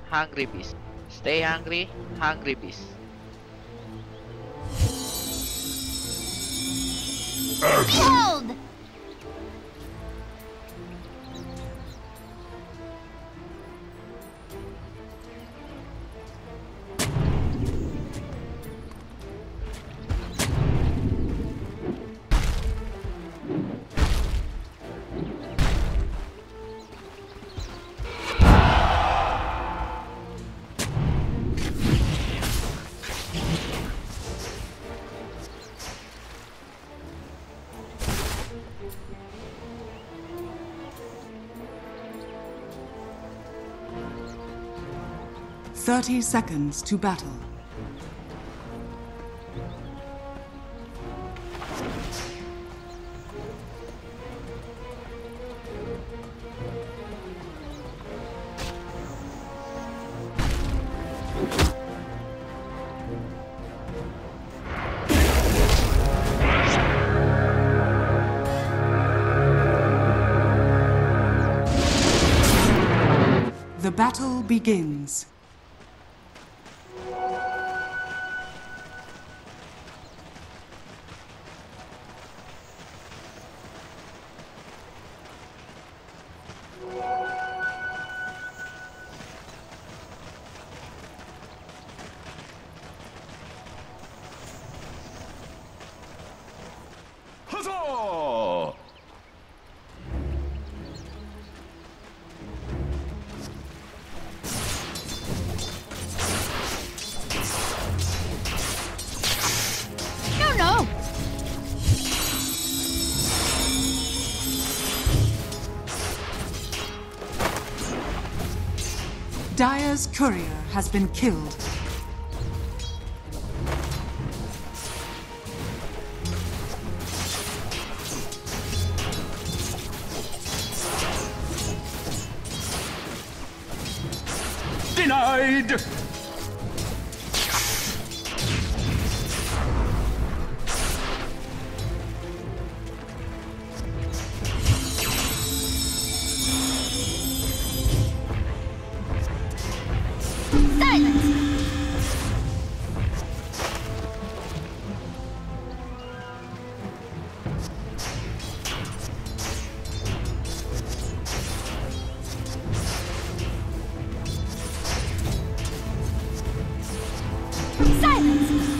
Hungry beast. Stay hungry, hungry beast. Behold! Thirty seconds to battle. The battle begins. Huzzah! No, no! Dire's courier has been killed. Denied! Silence! Silence!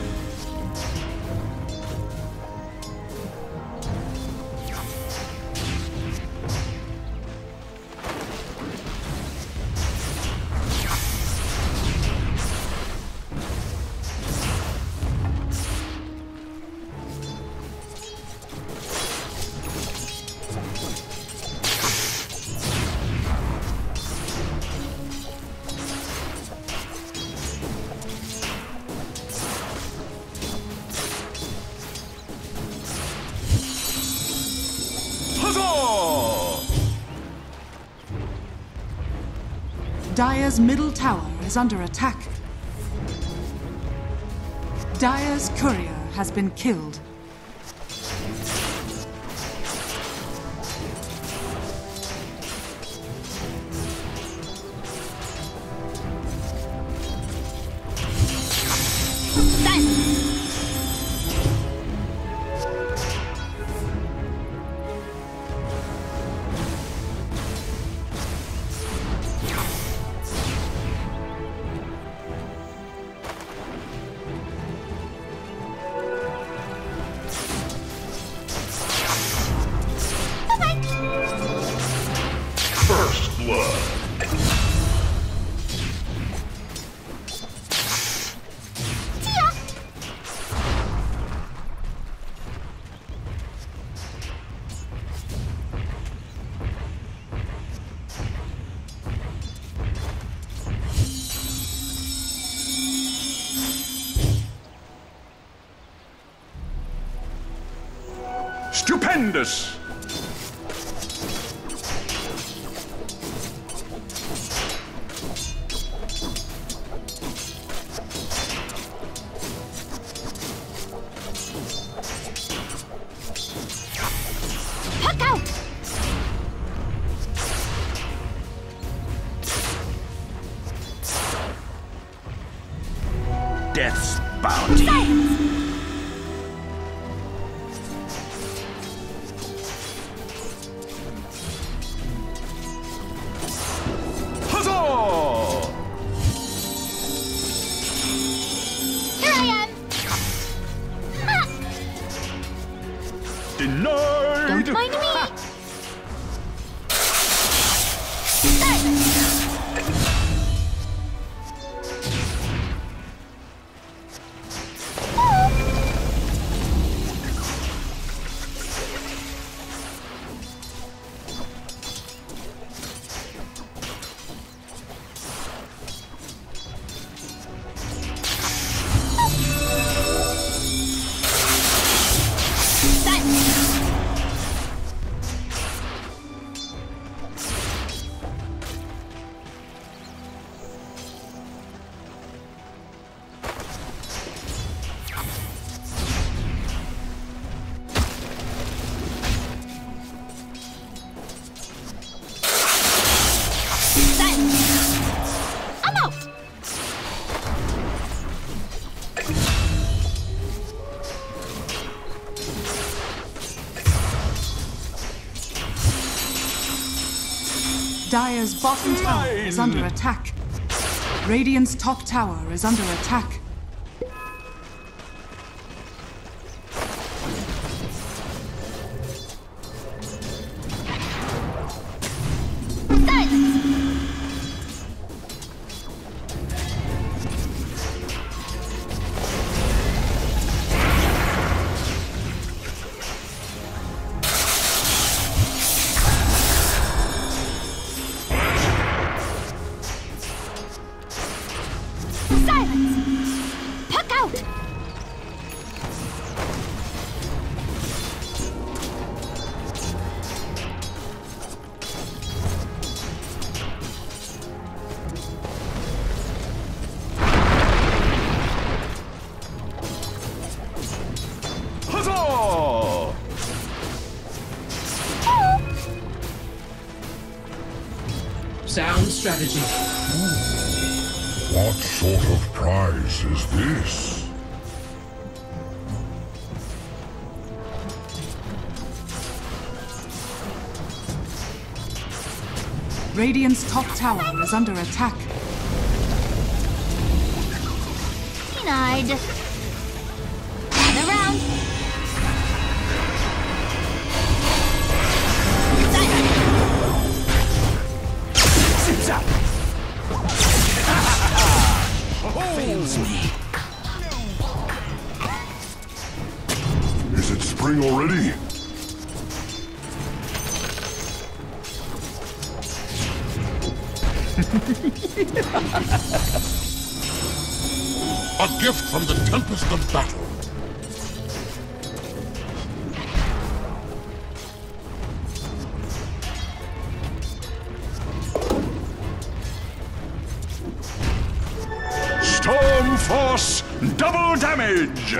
Huzzah! Dire's middle tower is under attack. Dire's courier has been killed. Silence! First blood. Stupendous! Puck out! death's bounty. Silence. Huzzah! Here I am. Ha! Denied! Don't mind me. Silence. I'm out. Dire's bottom tower is under attack. Radiant's top tower is under attack. Silence. Silence. Puck out. Huzzah! Sound strategy. What sort of prize is this? Radiant's top tower is under attack. Denied. Gather round. Fails me. Is it spring already? A gift from the tempest of battle. Storm Force double damage!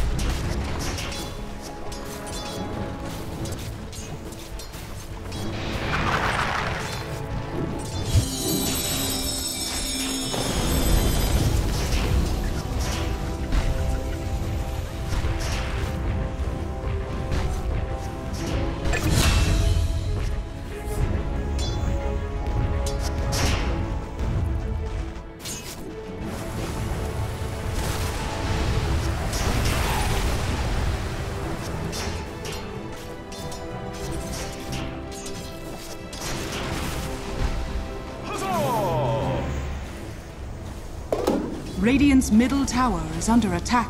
Radiant's middle tower is under attack.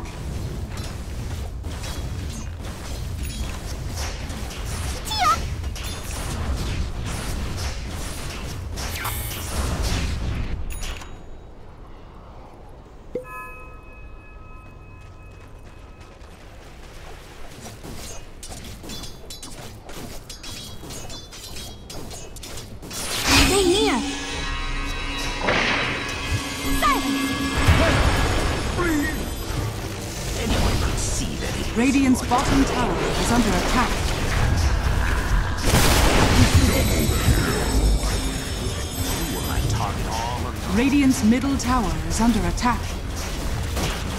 Stay near. Silence. Radiant's bottom tower is under attack. Radiant's middle tower is under attack.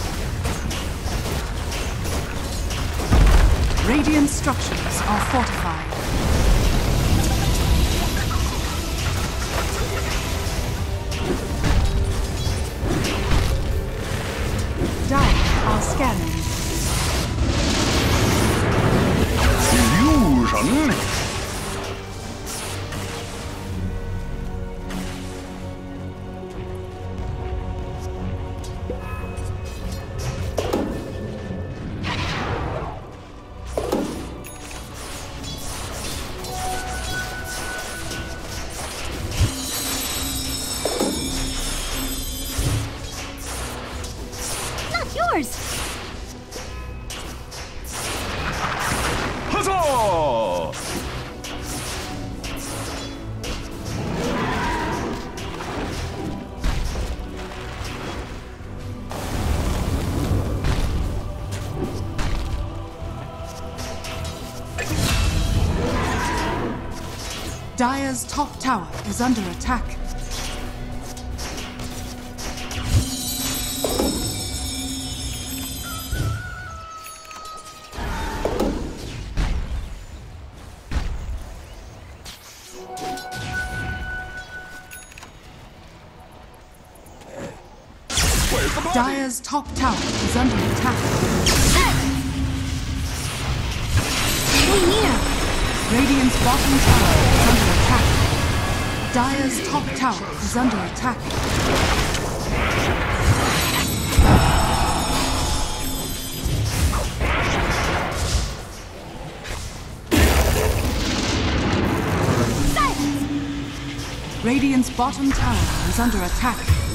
Radiant structures are fortified. Dire are scanning. Illusion? Not yours. Huzzah! Dire's top tower is under attack. Where's the body? Dire's top tower is under attack. Stay near. Radiant's bottom tower is under attack. Dire's top tower is under attack. Radiant's bottom tower is under attack.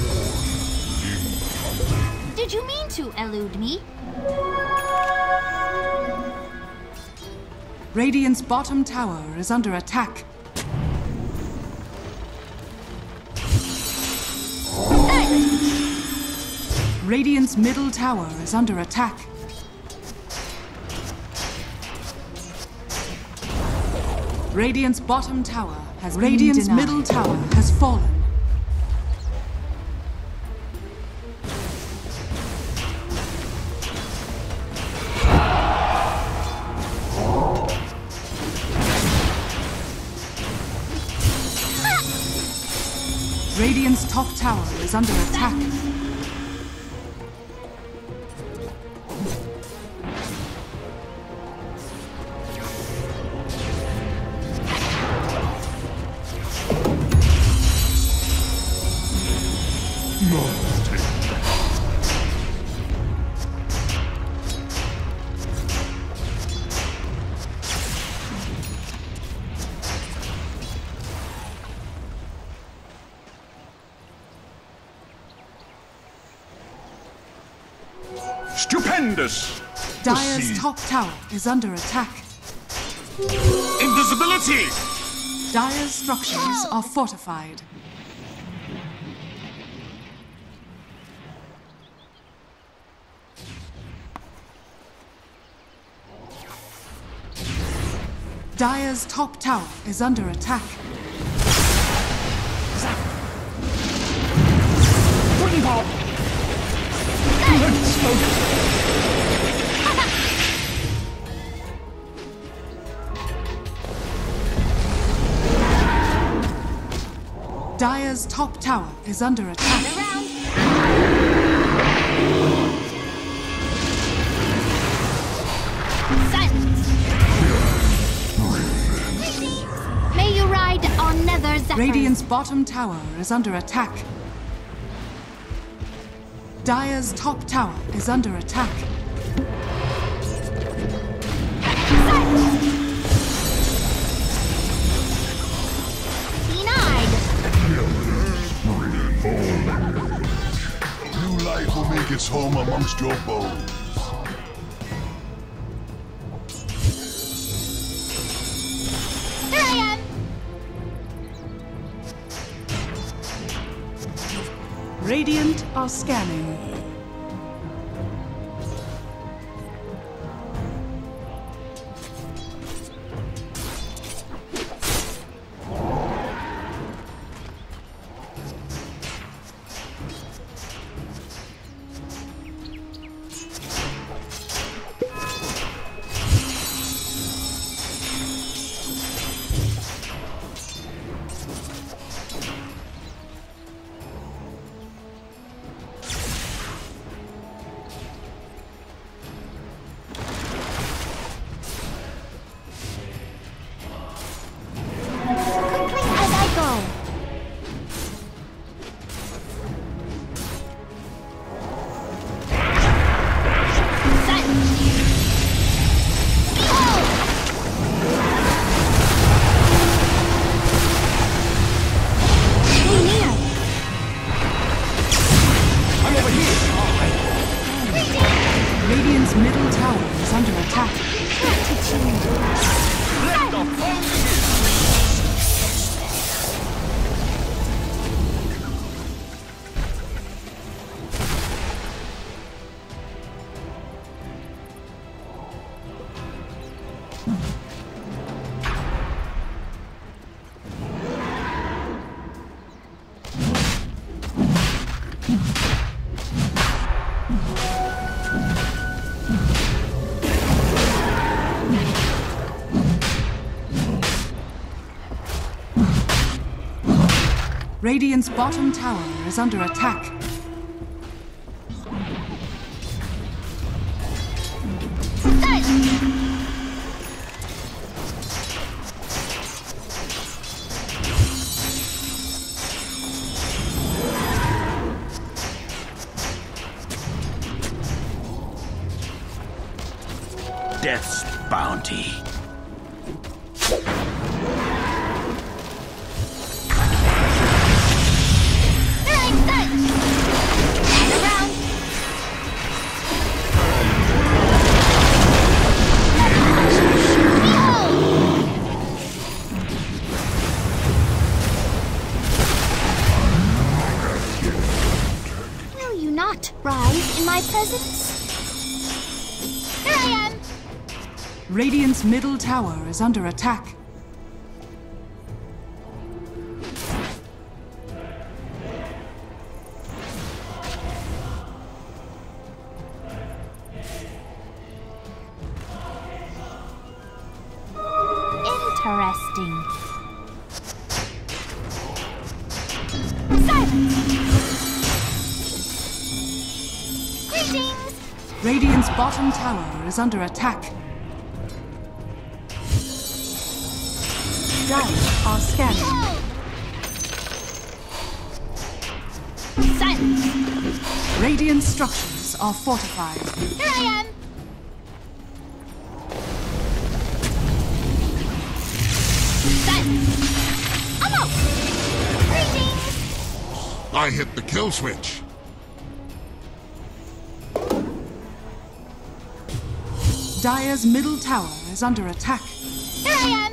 Did you mean to elude me? Radiant's bottom tower is under attack. Radiant's middle tower is under attack. Radiant's bottom tower has been Radiant's denied. Middle tower has fallen. Radiant's top tower is under attack. Stupendous! Dire's Proceed. top tower is under attack. Invisibility! Dire's structures are fortified. Dire's top tower is under attack. Dire's top tower is under attack. Silence. May you ride on Nether Zephyr. Radiant's bottom tower is under attack. Dire's top tower is under attack. New life will make its home amongst your bones. Here I am. Radiant are scanning. Radiant's bottom tower is under attack. Death's bounty. Will you not rise in my presence? Here I am! Radiant's middle tower is under attack. Interesting. Silence! Greetings! Radiant's bottom tower is under attack. Dire are scanning. Silence! Radiant structures are fortified. Here I am! Silence! I'm out! Greetings! I hit the kill switch. Dire's middle tower is under attack. Here I am!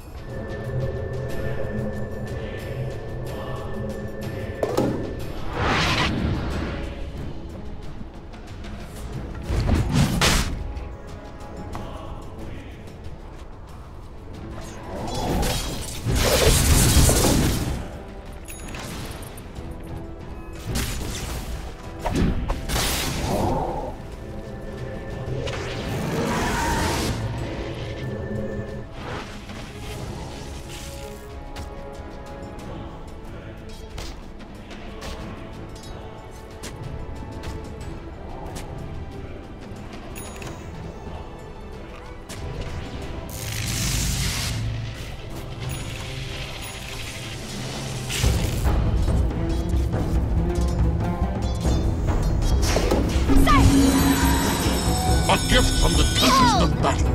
A gift from the tempest of battle.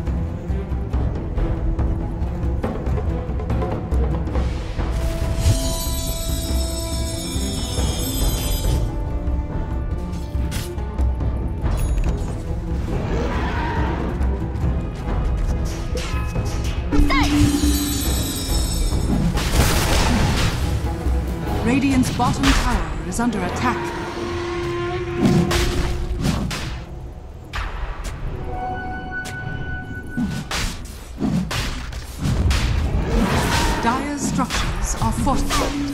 Radiant's bottom tower is under attack. Dire's structures are fortified.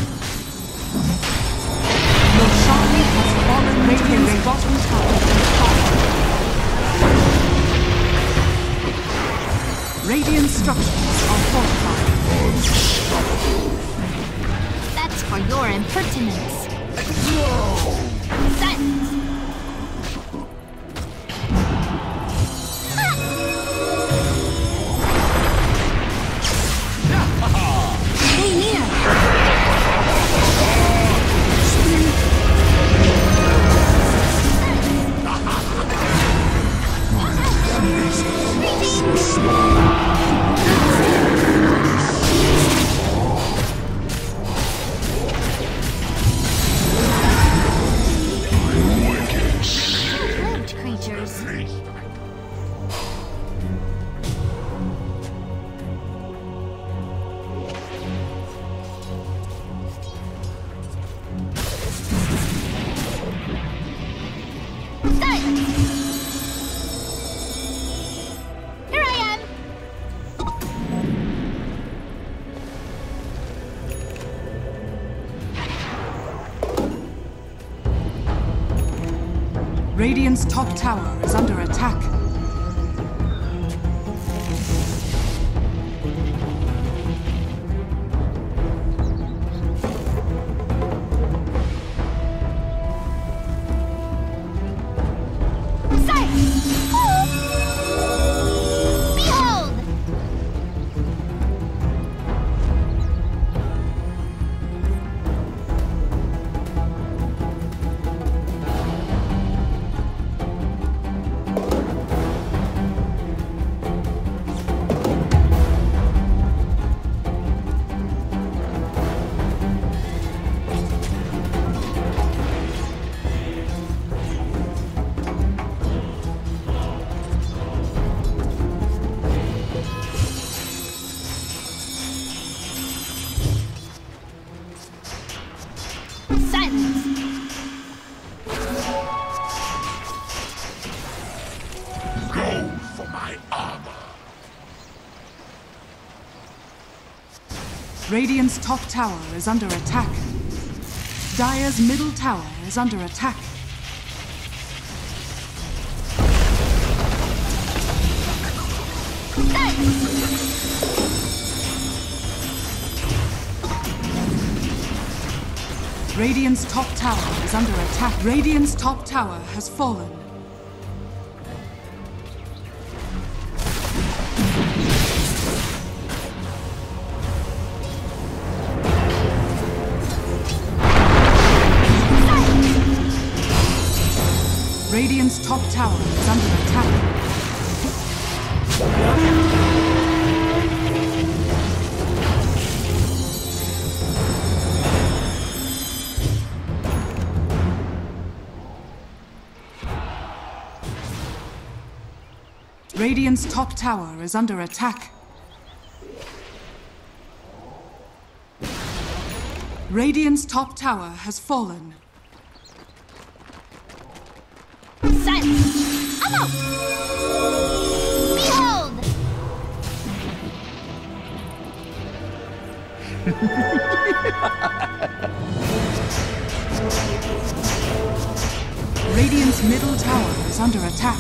Roshan has fallen. Radiant's bottom tower is fallen. Radiant structures are fortified. That's for your impertinence. Silence! Stay near! Short-lived creatures. Here I am! Radiant's top tower is under attack. Radiant's top tower is under attack. Dire's middle tower is under attack. Radiant's top tower is under attack. Radiant's top tower has fallen. Radiant's top tower is under attack. Radiant's top tower is under attack. Radiant's top tower has fallen. Silence! I'm out! Behold! Radiant's middle tower is under attack.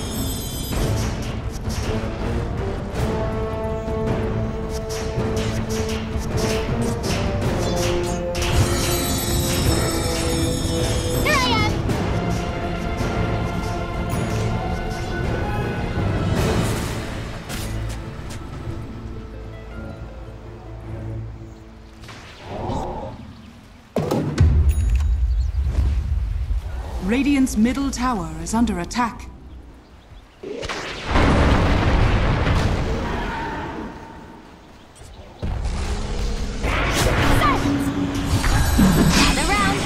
Here I am! Radiant's middle tower is under attack. Gather round!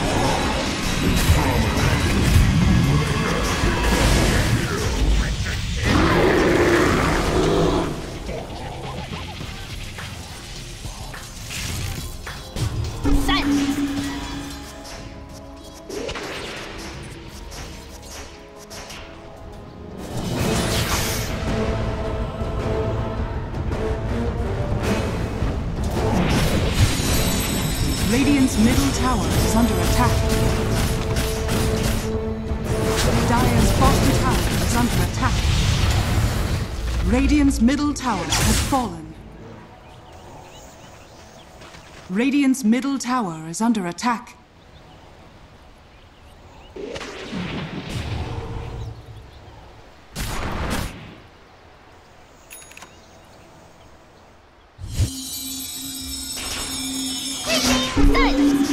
Silence! Radiant's middle tower is under attack. Dire's bottom tower is under attack. Radiant's middle tower has fallen. Radiant's middle tower is under attack. Silence!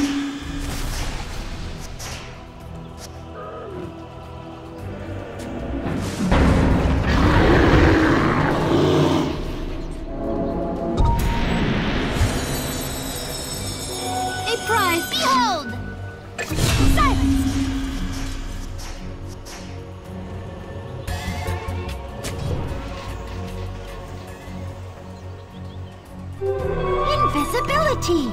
A prize, behold! Silence! Invisibility!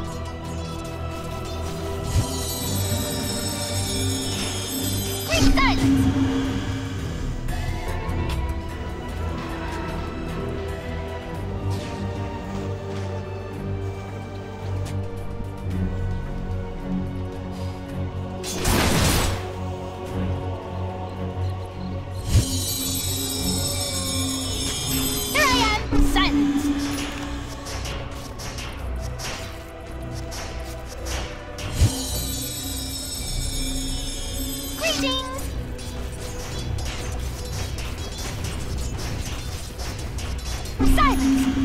Silence! Here I am! Silence! Greetings! Silence!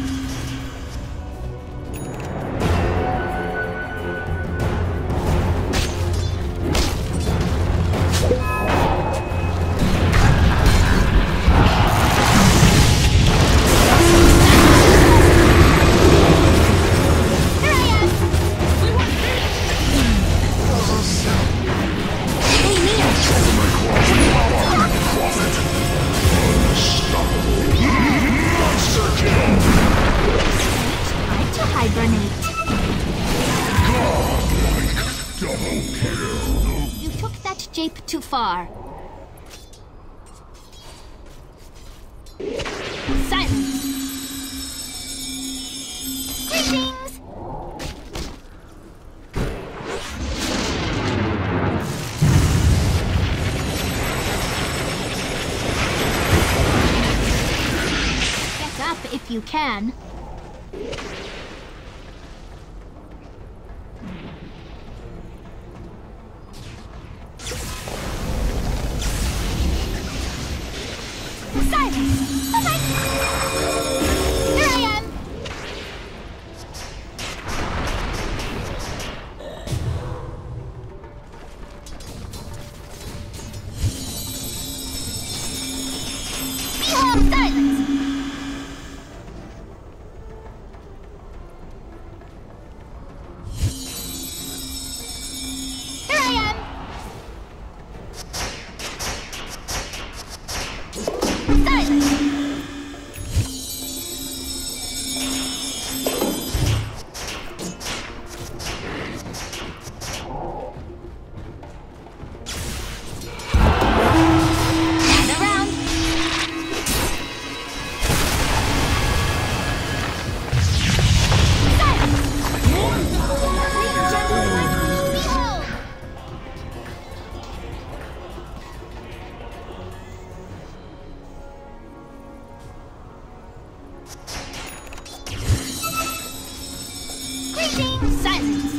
Here I am! Stay near! Time to hibernate. Double kill. You took that jape too far. Silence! Greetings! you can. Silence! Bye-bye! Here I am! Behold silence! Here I am! Silence! Silence!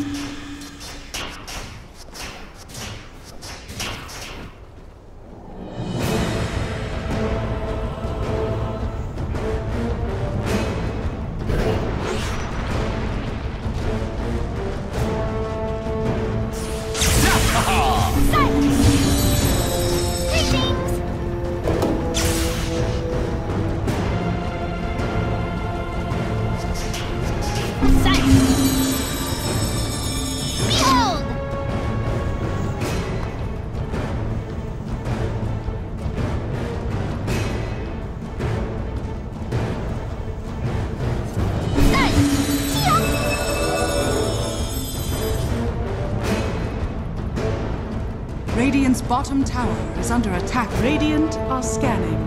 Radiant's bottom tower is under attack. Radiant are scanning.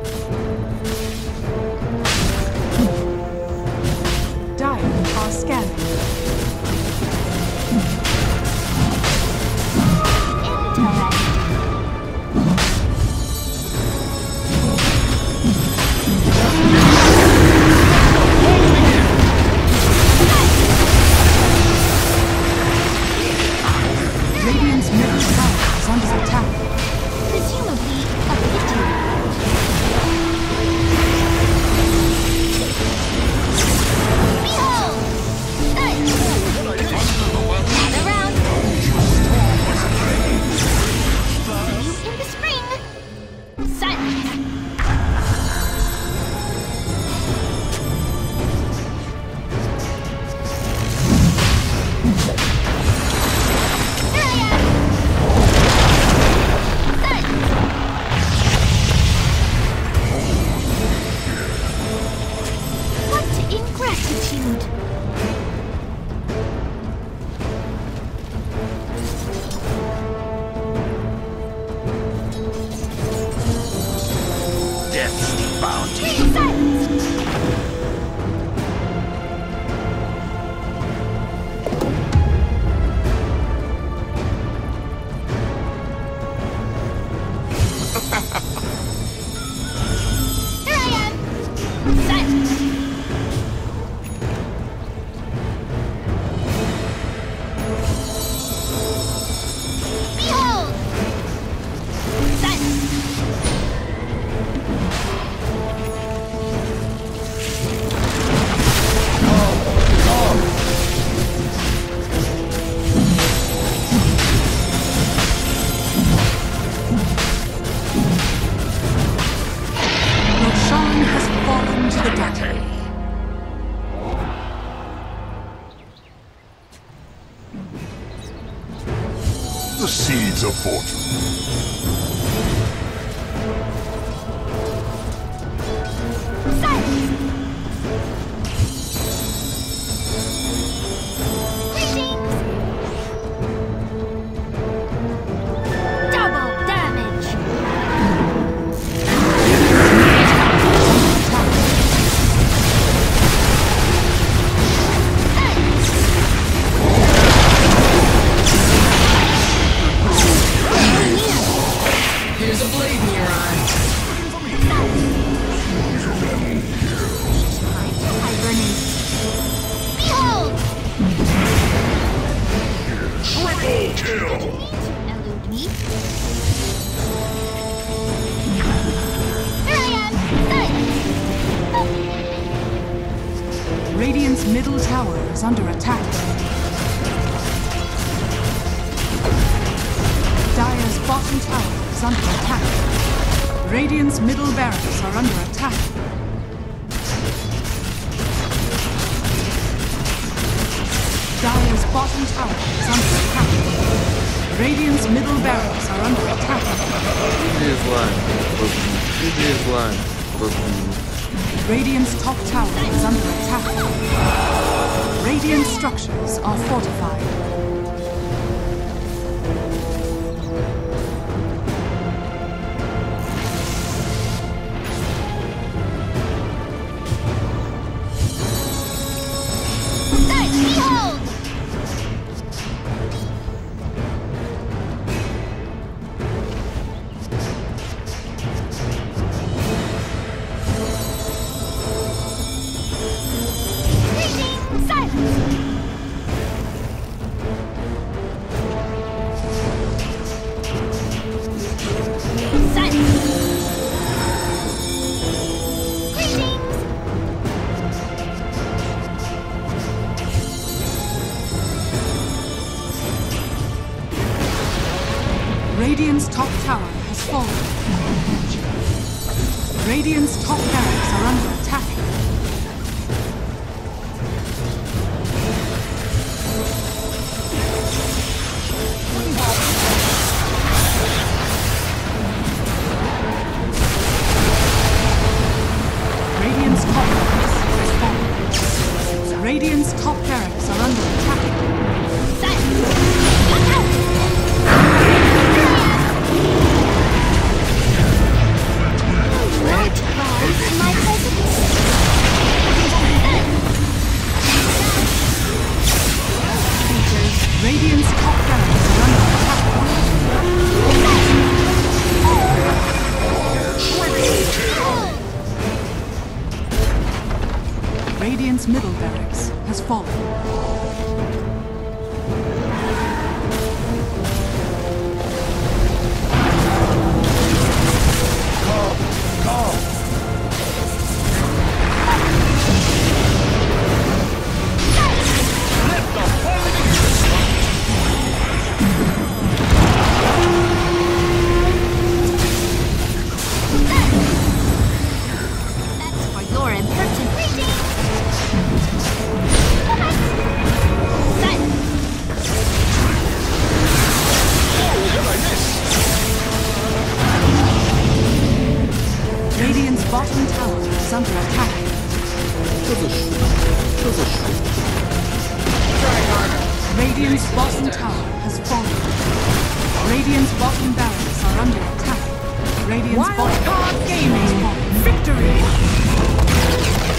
Dire are scanning. Radiant's middle tower is under attack. Presumably a pity. Behold! Gather round. See you in the spring. Silence. Ingratitude. Death's bounty. Silence. Here I am. Silence. Behold! Silence! Roshan has fallen to the battle. The seeds of fortune. Silence! Greetings! Double damage! Silence! kill! Elude me. Here I am! Done! Radiant's middle tower is under attack. Dire's bottom tower is under attack. Radiant's middle barracks are under attack. Dire's bottom tower is under attack. Radiant's middle barracks are under attack. This one. Radiant's top tower is under attack. Radiant structures are fortified. Behold! Radiant's top tower has fallen. Radiant's top barracks are under attack. Radiant's top barracks has fallen. Radiant's top barracks are under attack. Radiant's top barracks are under attack. Radiant's middle barracks has fallen. That's for your impertinent reading! Radiant's bottom tower is under attack. Radiant's bottom tower has fallen. Radiant's bottom barracks are under attack. Radiant's bottom tower has fallen. Victory!